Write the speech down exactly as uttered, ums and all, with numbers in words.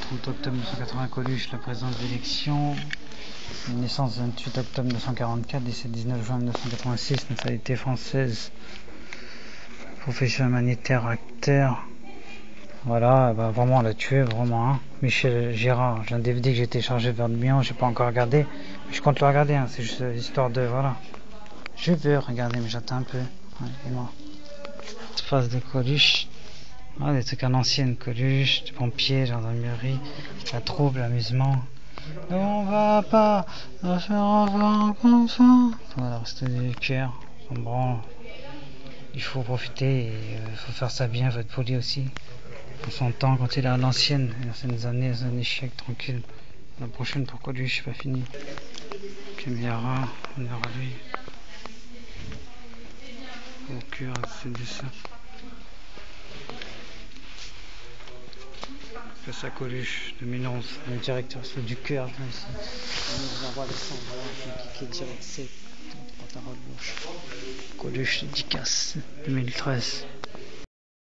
vingt-huit octobre mille neuf cent quatre-vingts, Coluche, la présence d'élection. Naissance vingt-huit octobre mille neuf cent quarante-quatre, décès dix-neuf juin mille neuf cent quatre-vingt-six, nationalité française. Profession humanitaire, acteur. Voilà, bah vraiment on l'a tué, vraiment. Hein. Michel Gérard, j'ai un D V D que j'ai téléchargé vers le Mion, j'ai pas encore regardé. Mais je compte le regarder, hein. C'est juste histoire de. Voilà. Je veux regarder, mais j'attends un peu. Ouais, il est mort. Phase de Coluche. Ah, des trucs à l'ancienne, Coluche, des pompiers, gendarmerie, la troupe, l'amusement. On va pas faire avoir comme ça. Voilà, rester du cœur, on branle. Il faut profiter et il euh, faut faire ça bien, faut être poli aussi. On s'entend quand il est à l'ancienne, les anciennes années, les années échecs, tranquille. La prochaine pour Coluche, c'est pas fini. Caméra, honneur à lui. Au cœur, c'est du ça. Face à Coluche, deux mille onze, le directeur c'est du cœur. Ici. On nous envoie les cendres, je vais cliquer direct, c'est pantalon gauche. Coluche, dédicace, deux mille treize.